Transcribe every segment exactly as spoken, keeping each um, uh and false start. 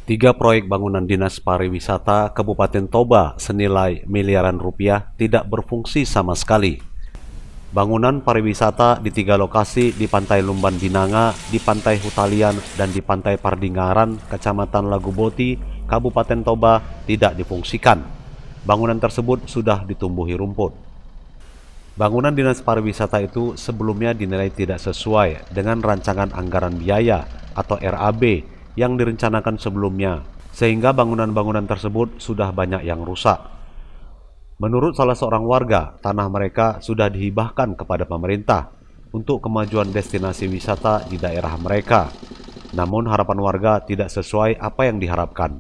Tiga proyek bangunan Dinas Pariwisata Kabupaten Toba senilai miliaran rupiah tidak berfungsi sama sekali. Bangunan pariwisata di tiga lokasi di Pantai Lumban Binanga, di Pantai Hutalian, dan di Pantai Pardingaran, Kecamatan Laguboti, Kabupaten Toba tidak difungsikan. Bangunan tersebut sudah ditumbuhi rumput. Bangunan Dinas Pariwisata itu sebelumnya dinilai tidak sesuai dengan rancangan anggaran biaya atau R A B yang direncanakan sebelumnya, sehingga bangunan-bangunan tersebut sudah banyak yang rusak. Menurut salah seorang warga, tanah mereka sudah dihibahkan kepada pemerintah untuk kemajuan destinasi wisata di daerah mereka. Namun harapan warga tidak sesuai apa yang diharapkan.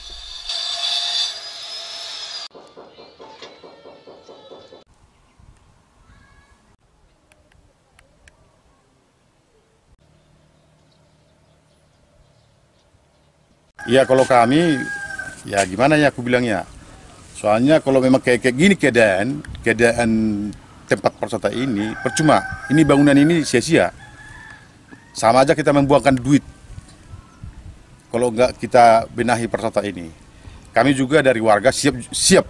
Ya kalau kami, ya gimana ya aku bilang ya. Soalnya kalau memang kayak, kayak gini keadaan, keadaan tempat pariwisata ini, percuma. Ini bangunan ini sia-sia. Sama aja kita membuangkan duit. Kalau enggak kita benahi pariwisata ini. Kami juga dari warga siap siap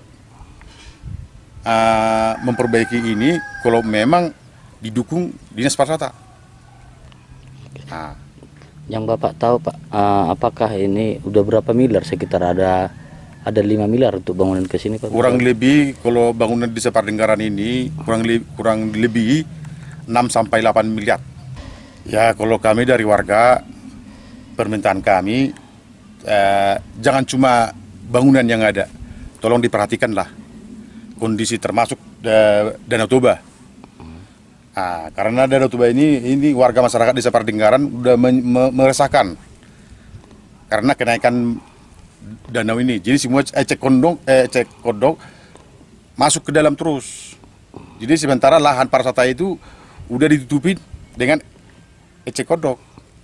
uh, memperbaiki ini kalau memang didukung Dinas Pariwisata. Nah. Yang Bapak tahu Pak, uh, apakah ini udah berapa miliar? Sekitar ada ada lima miliar untuk bangunan ke sini Pak? Kurang lebih kalau bangunan di Pardingaran ini kurang lebih, kurang lebih enam sampai delapan miliar. Ya kalau kami dari warga, permintaan kami eh, jangan cuma bangunan yang ada, tolong diperhatikanlah kondisi termasuk eh, Danau Toba. Nah, karena Danau Toba ini, ini warga masyarakat desa Pardingaran udah me me meresahkan karena kenaikan danau ini. Jadi semua ecek kondok, eh, ecek kodok masuk ke dalam terus. Jadi sementara lahan pariwisata itu udah ditutupi dengan ecek kodok.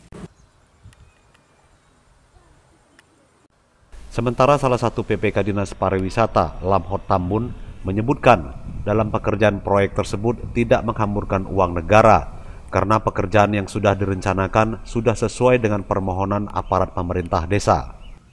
Sementara salah satu P P K Dinas Pariwisata Lamhot Tambun menyebutkan dalam pekerjaan proyek tersebut tidak menghamburkan uang negara karena pekerjaan yang sudah direncanakan sudah sesuai dengan permohonan aparat pemerintah desa.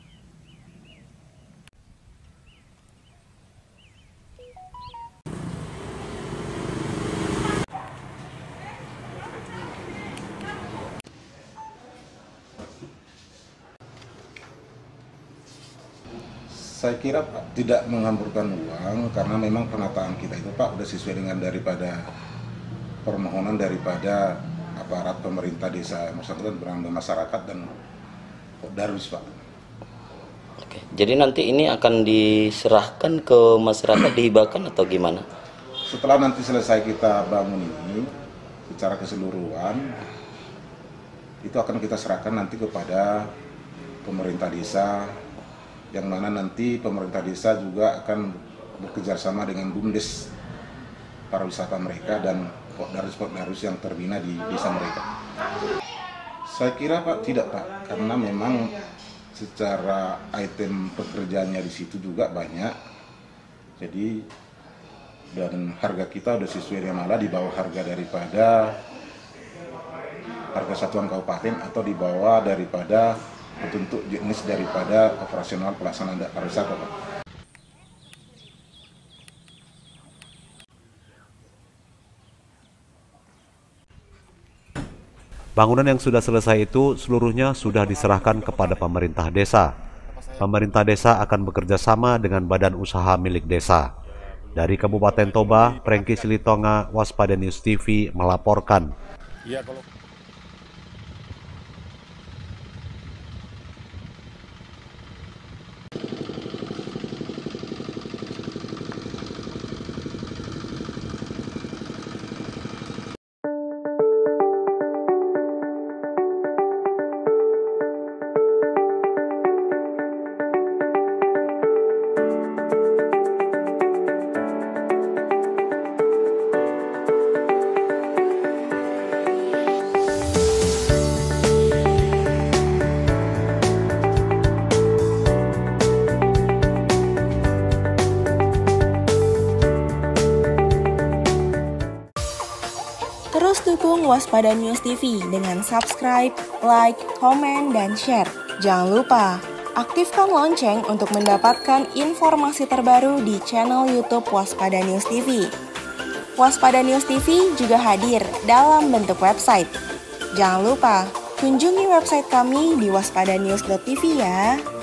Saya kira Pak tidak menghamburkan uang karena memang penataan kita itu Pak sudah sesuai dengan daripada permohonan daripada aparat pemerintah desa bersangkutan bersama masyarakat dan Darwis Pak. Oke, jadi nanti ini akan diserahkan ke masyarakat, dihibahkan atau gimana? Setelah nanti selesai kita bangun ini secara keseluruhan, itu akan kita serahkan nanti kepada pemerintah desa, yang mana nanti pemerintah desa juga akan bekerjasama dengan BUMDes pariwisata mereka dan Pokdarus-Pokdarus yang terbina di desa mereka. Saya kira Pak tidak Pak, karena memang secara item pekerjaannya di situ juga banyak. Jadi dan harga kita sudah sesuai dengan malah di bawah harga daripada harga satuan kabupaten atau di bawah daripada bentuk jenis daripada operasional pelaksanaan pariwisata Pak. Bangunan yang sudah selesai itu seluruhnya sudah diserahkan kepada pemerintah desa. Pemerintah desa akan bekerja sama dengan badan usaha milik desa. Dari Kabupaten Toba, Prengki Silitonga, Waspada News T V melaporkan. Ya, kalau Terus dukung Waspada News T V dengan subscribe, like, komen, dan share. Jangan lupa Aktifkan lonceng untuk mendapatkan informasi terbaru di channel YouTube Waspada News T V. Waspada News T V juga hadir dalam bentuk website. Jangan lupa kunjungi website kami di waspadanews dot t v ya.